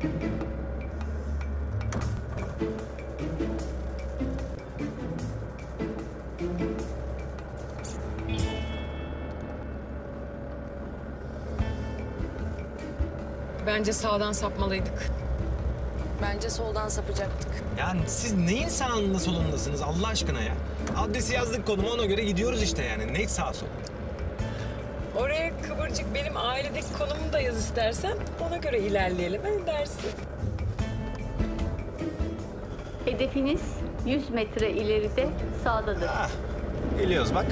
Bence sağdan sapmalıydık. Bence soldan sapacaktık. Yani siz neyin sağında solundasınız Allah aşkına ya? Adresi yazdık, konuma, ona göre gidiyoruz işte yani. Ne sağ sol? Oraya Kıvırcık benim ailedeki konumu da yaz istersen. Ona göre ilerleyelim. Ne dersin? Hedefiniz 100 metre ileride sağdadır. Ah, geliyoruz bak.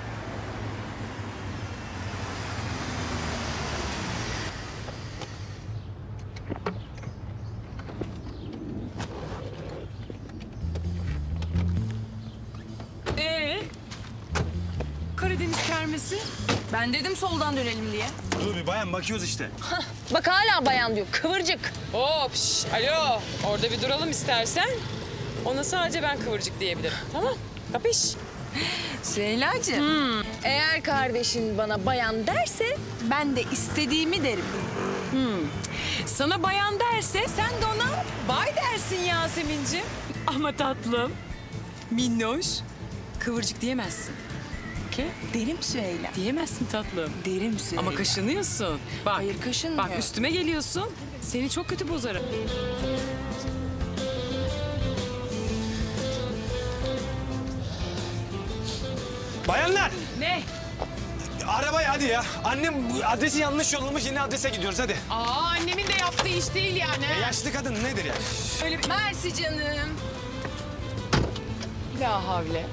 Karadeniz kermesi. Ben dedim soldan dönelim diye. Dur bir bayan, bakıyoruz işte. Bak hala bayan diyor. Kıvırcık. Hop, alo. Orada bir duralım istersen. Ona sadece ben Kıvırcık diyebilirim. Tamam, kapış? Süheyla'cığım. Eğer kardeşin bana bayan derse ben de istediğimi derim. Sana bayan derse sen de ona bay dersin Yasemin'ciğim. Ama tatlım, minnoş, Kıvırcık diyemezsin. Okey? Derim Süheyla. Diyemezsin tatlım. Derim Süheyla. Ama kaşınıyorsun. Bak, Hayır, kaşınmıyor. Bak üstüme geliyorsun. Seni çok kötü bozarım. Bayanlar! Ne? Arabaya hadi ya. Annem adresi yanlış yollamış, yeni adrese gidiyoruz hadi. Annemin de yaptığı iş değil yani. Yaşlı kadın nedir ya? Öyle bir... Mersi canım. La havle.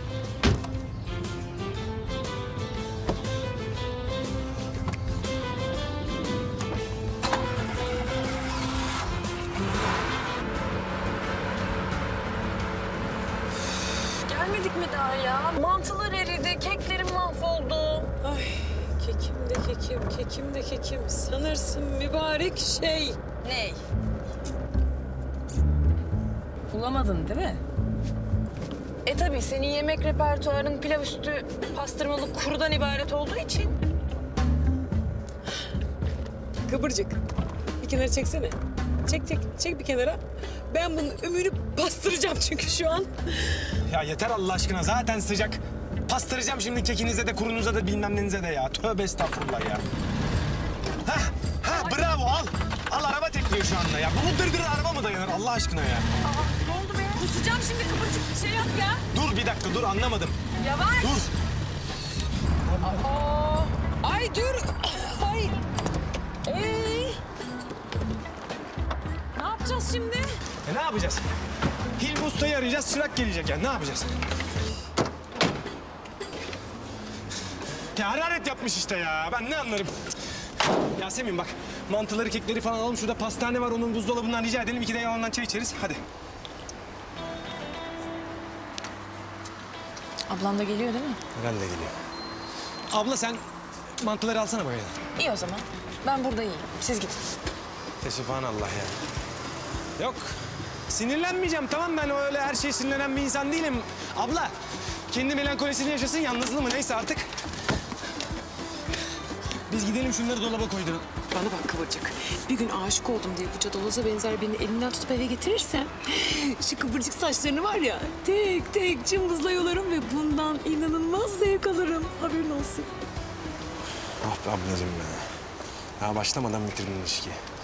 Gelmedik mi daha ya? Mantılar eridi, keklerim mahvoldu. Ay kekim de kekim, kekim de kekim. Sanırsın mübarek şey. Ney? Bulamadın değil mi? Tabii senin yemek repertuarın pilav üstü pastırmalı kurudan ibaret olduğu için. Kıvırcık. Bir kenara çeksene. Çek bir kenara. Ben bunun ömrünü bastıracağım çünkü şu an. Ya yeter Allah aşkına, zaten sıcak. Pastıracağım şimdi kekinize de kurunuza da bilmem nenize de ya. Tövbe estağfurullah ya. Ha bravo, al. Al, araba tekliyor şu anda ya. Bu dırdır araba mı dayanır Allah aşkına ya? Ne oldu be? Kusacağım şimdi Kıvırcık. Bir şey yap ya. Dur bir dakika, dur anlamadım. Yavaş. Dur. Ay dur. Ay. Ne yapacağız şimdi? Ne yapacağız? Hilmi Usta'yı arayacağız, çırak gelecek yani. Ne yapacağız? Ya hararet yapmış işte ya. Ben ne anlarım? Yasemin bak, mantıları, kekleri falan alalım. Şurada pastane var, onun buzdolabından rica edelim. 2 de yalandan çay içeriz. Hadi. Ablam da geliyor değil mi? Herhalde geliyor. Abla sen mantıları alsana bakayım. İyi o zaman. Ben burada iyiyim. Siz gidin. Subhanallah ya. Yok. Sinirlenmeyeceğim, tamam, ben öyle her şeye sinirlenen bir insan değilim. Abla, kendi melankolisini yaşasın, yalnızlığı mı neyse artık. Biz gidelim şunları dolaba koyduralım. Bana bak Kıvırcık. Bir gün aşık oldum diye bu cadaloza benzer birini elinden tutup eve getirirsen... ...şu kıvırcık saçlarını var ya, tek tek cımbızla yolarım ve bundan inanılmaz zevk alırım. Haberin olsun. Ah be ablacığım ya. Ya başlamadan bitirdin ilişkiyi.